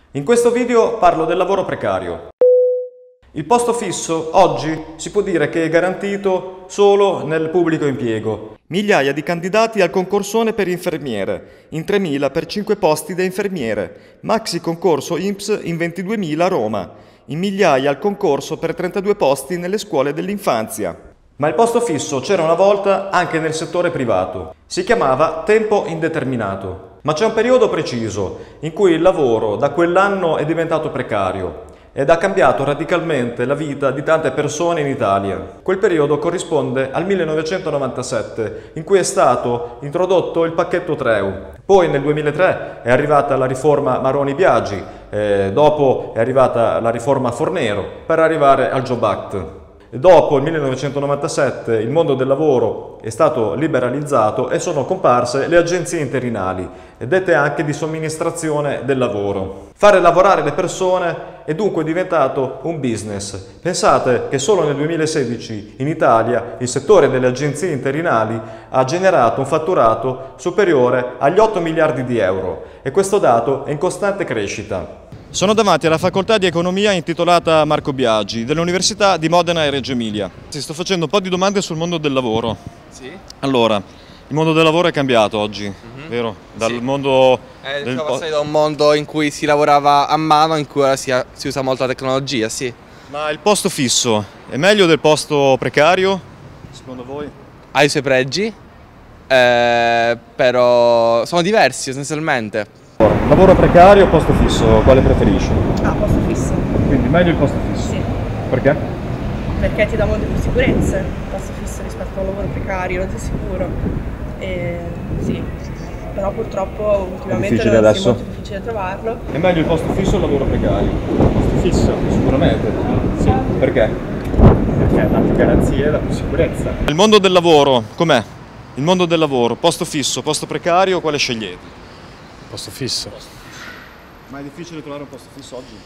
In questo video parlo del lavoro precario. Il posto fisso oggi si può dire che è garantito solo nel pubblico impiego. Migliaia di candidati al concorsone per infermiere, in 3.000 per 5 posti da infermiere, maxi concorso INPS in 22.000 a Roma, in migliaia al concorso per 32 posti nelle scuole dell'infanzia. Ma il posto fisso c'era una volta anche nel settore privato. Si chiamava tempo indeterminato. Ma c'è un periodo preciso in cui il lavoro da quell'anno è diventato precario ed ha cambiato radicalmente la vita di tante persone in Italia. Quel periodo corrisponde al 1997, in cui è stato introdotto il pacchetto Treu. Poi nel 2003 è arrivata la riforma Maroni-Biagi, dopo è arrivata la riforma Fornero, per arrivare al Job Act. Dopo il 1997 il mondo del lavoro è stato liberalizzato e sono comparse le agenzie interinali, dette anche di somministrazione del lavoro. Fare lavorare le persone è dunque diventato un business. Pensate che solo nel 2016 in Italia il settore delle agenzie interinali ha generato un fatturato superiore agli 8 miliardi di euro e questo dato è in costante crescita. Sono davanti alla facoltà di economia intitolata Marco Biagi dell'Università di Modena e Reggio Emilia. Sto facendo un po' di domande sul mondo del lavoro. Sì. Allora, il mondo del lavoro è cambiato oggi, vero? Dal mondo siamo passati da un mondo in cui si lavorava a mano, in cui ora si usa molto la tecnologia, sì. Ma il posto fisso è meglio del posto precario, secondo voi? Ha i suoi pregi, però sono diversi essenzialmente. Lavoro precario o posto fisso, quale preferisci? Posto fisso. Quindi meglio il posto fisso? Sì. Perché? Perché ti dà molte più sicurezze, il posto fisso rispetto a un lavoro precario, non sei sicuro. Sì, però purtroppo ultimamente difficile è adesso? molto difficile trovarlo. È meglio il posto fisso o il lavoro precario? Posto fisso? Sicuramente. Sì, Perché? perché dà più garanzie, dà più sicurezza. Il mondo del lavoro, com'è? Il mondo del lavoro, posto fisso, posto precario, quale scegliete? Posto fisso. Ma è difficile trovare un posto fisso oggi?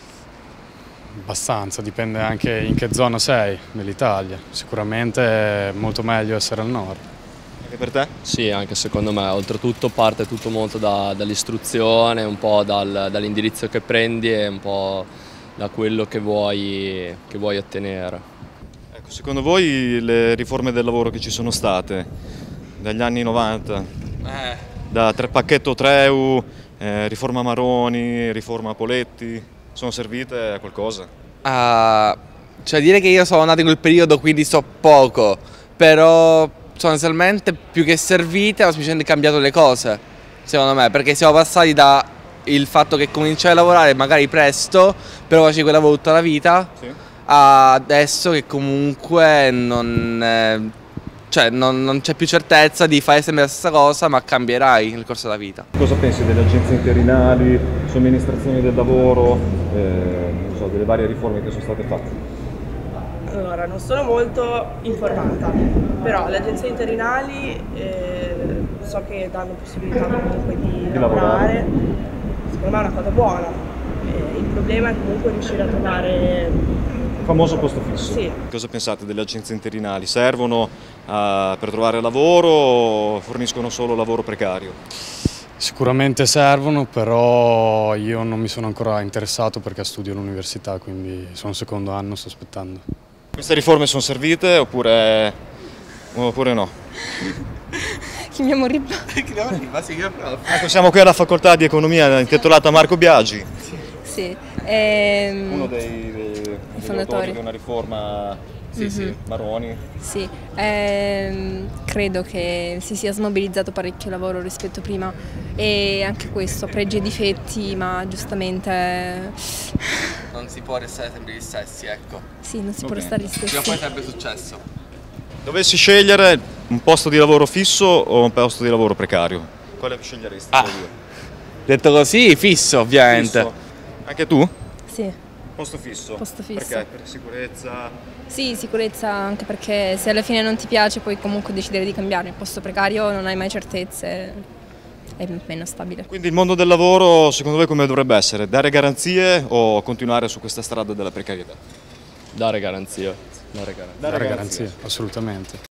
Abbastanza, dipende anche in che zona sei dell'Italia. Sicuramente è molto meglio essere al nord. Anche per te? Sì, anche secondo me, oltretutto parte tutto molto dall'istruzione, un po' dall'indirizzo che prendi e un po' da quello che vuoi ottenere. Ecco, secondo voi le riforme del lavoro che ci sono state dagli anni 90, da pacchetto Treu, riforma Maroni, riforma Poletti, sono servite a qualcosa? Cioè dire che io sono nato in quel periodo, quindi so poco, però sostanzialmente più che servite hanno semplicemente cambiato le cose, secondo me, perché siamo passati da il fatto che cominciai a lavorare magari presto, però facevi quel lavoro tutta la vita, Sì. a adesso che comunque non c'è più certezza di fare sempre la stessa cosa, ma cambierai nel corso della vita. Cosa pensi delle agenzie interinali, somministrazioni del lavoro, non so, delle varie riforme che sono state fatte? Allora, non sono molto informata, però le agenzie interinali so che danno possibilità comunque di lavorare. Secondo me è una cosa buona. Il problema è comunque riuscire a trovare... Il famoso posto fisso. Sì. Cosa pensate delle agenzie interinali? Servono per trovare lavoro o forniscono solo lavoro precario? Sicuramente servono, però io non mi sono ancora interessato perché studio all'università, quindi sono secondo anno, sto aspettando. Queste riforme sono servite oppure no? Chiamiamo Ribba. Ecco, siamo qui alla facoltà di economia intitolata Marco Biagi. Sì. Uno dei autori di una riforma Maroni. Sì, credo che si sia smobilizzato parecchio lavoro rispetto a prima e anche questo, pregi e difetti, ma giustamente... Non si può restare sempre gli stessi, ecco. Sì, non si può restare gli Prima o stessi. poi sarebbe successo. Dovessi scegliere un posto di lavoro fisso o un posto di lavoro precario? Quale sceglieresti? Detto così, fisso ovviamente. Fisso. Anche tu? Sì, Posto fisso. posto fisso. Perché? Per sicurezza? Sì, sicurezza, anche perché se alla fine non ti piace puoi comunque decidere di cambiare. Il posto precario non hai mai certezze, è meno stabile. Quindi il mondo del lavoro secondo voi come dovrebbe essere? Dare garanzie o continuare su questa strada della precarietà? Dare garanzie. Dare garanzie, assolutamente.